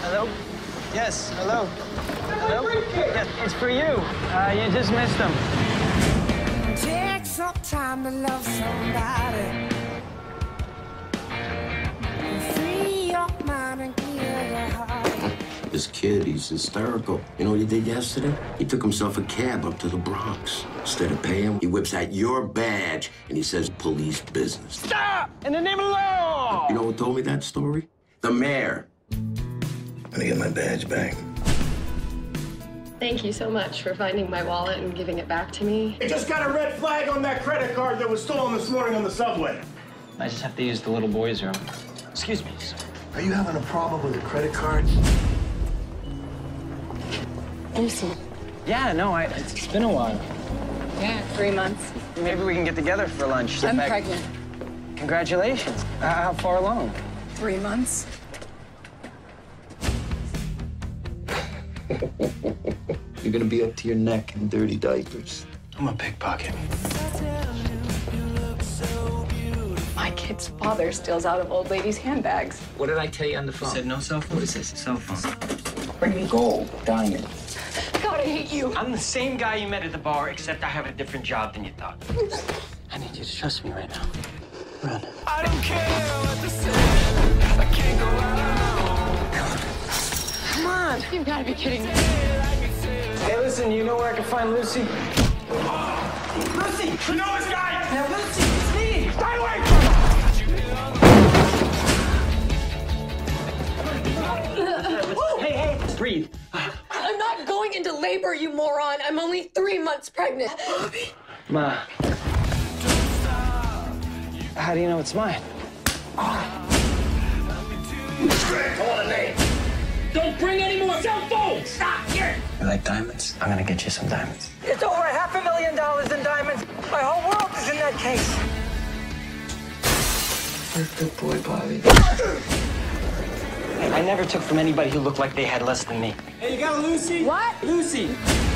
Hello? Yes, hello. Hello? Yes, it's for you. You just missed them. Take some time to love somebody. Free your mind and clear your heart. This kid, he's hysterical. You know what he did yesterday? He took himself a cab up to the Bronx. Instead of paying, he whips out your badge and he says police business. Stop! In the name of the law! You know who told me that story? The mayor. I'm gonna get my badge back. Thank you so much for finding my wallet and giving it back to me. I just got a red flag on that credit card that was stolen this morning on the subway. I just have to use the little boy's room. Excuse me, sir. Are you having a problem with a credit card? Lucy. Yeah, no, it's been a while. Yeah, 3 months. Maybe we can get together for lunch. I'm pregnant. Congratulations. How far along? 3 months. You're gonna be up to your neck in dirty diapers. I'm a pickpocket. My kid's father steals out of old ladies' handbags. What did I tell you on the phone? You said no cell phone? What is this? Cell phone. Bring me gold, diamond. God, I hate you. I'm the same guy you met at the bar, except I have a different job than you thought. I need you to trust me right now. Run. I don't care what they say. I can't go out. Come on. You've got to be kidding me. Hey, listen, you know where I can find Lucy? Lucy! You know this guy? Now, Lucy, it's me! Stay away from him! Hey, breathe. I'm not going into labor, you moron. I'm only 3 months pregnant. Ma. How do you know it's mine? Call a name. Don't bring any more cell phones! Stop here. You like diamonds? I'm gonna get you some diamonds. It's over $500,000 in diamonds. My whole world is in that case. Good boy, Bobby. I never took from anybody who looked like they had less than me. Hey, you got a Lucy? What? Lucy.